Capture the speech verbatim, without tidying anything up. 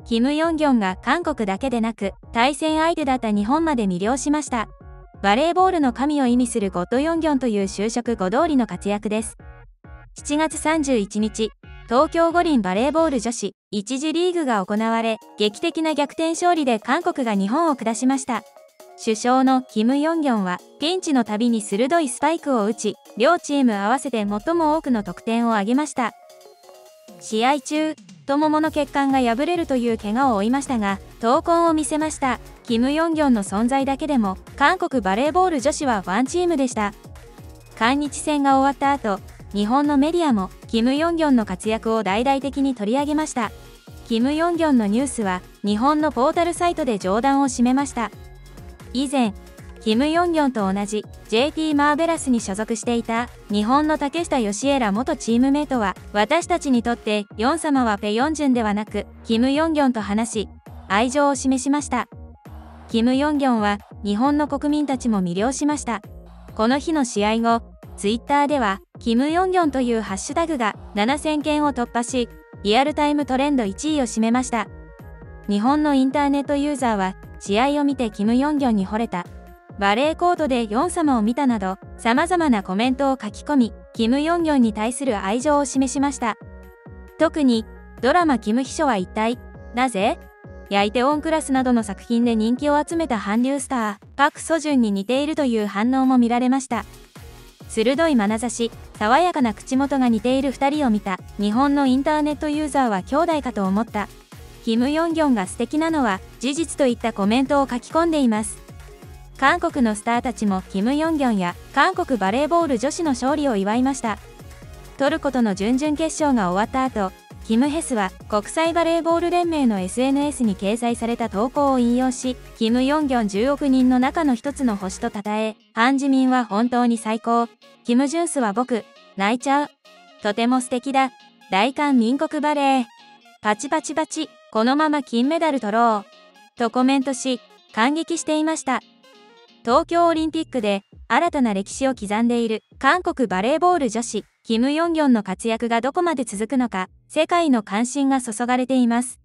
キム・ヨンギョンが韓国だけでなく、対戦相手だった日本まで魅了しました。バレーボールの神を意味するゴッド・ヨンギョンという就職後通りの活躍です。しちがつさんじゅういちにち、東京五輪バレーボール女子一次リーグが行われ、劇的な逆転勝利で韓国が日本を下しました。主将のキム・ヨンギョンはピンチのたびに鋭いスパイクを打ち、両チーム合わせて最も多くの得点を挙げました。試合中、太ももの血管が破れるという怪我を負いましたが、闘魂を見せました。キム・ヨンギョンの存在だけでも、韓国バレーボール女子はワンチームでした。韓日戦が終わった後、日本のメディアもキム・ヨンギョンの活躍を大々的に取り上げました。キム・ヨンギョンのニュースは、日本のポータルサイトで上段を締めました。以前、キム・ヨンギョンと同じ ジェーティー マーベラスに所属していた日本の竹下佳江ら元チームメイトは、私たちにとってヨン様はペヨンジュンではなくキム・ヨンギョンと話し、愛情を示しました。キム・ヨンギョンは日本の国民たちも魅了しました。この日の試合後、ツイッターではキム・ヨンギョンというハッシュタグがななせんけんを突破し、リアルタイムトレンドいちいを占めました。日本のインターネットユーザーは、試合を見てキム・ヨンギョンに惚れた。バレーコートでヨン様を見たなど、様々なコメントを書き込み、キム・ヨンギョンに対する愛情を示しました。特に、ドラマキム秘書は一体、なぜ？やイテウォンクラスなどの作品で人気を集めた韓流スター、パク・ソジュンに似ているという反応も見られました。鋭い眼差し、爽やかな口元が似ているふたりを見た、日本のインターネットユーザーは兄弟かと思った。キム・ヨンギョンが素敵なのは事実といったコメントを書き込んでいます。韓国のスターたちもキム・ヨンギョンや韓国バレーボール女子の勝利を祝いました。トルコとの準々決勝が終わった後、キム・ヘスは国際バレーボール連盟の エスエヌエス に掲載された投稿を引用し、キム・ヨンギョンじゅうおくにんの中の一つの星と称え、ハンジミンは本当に最高。キム・ジュンスは僕、泣いちゃう。とても素敵だ。大韓民国バレー。パチパチパチ、このまま金メダル取ろう。とコメントし、感激していました。東京オリンピックで新たな歴史を刻んでいる韓国バレーボール女子、キム・ヨンギョンの活躍がどこまで続くのか、世界の関心が注がれています。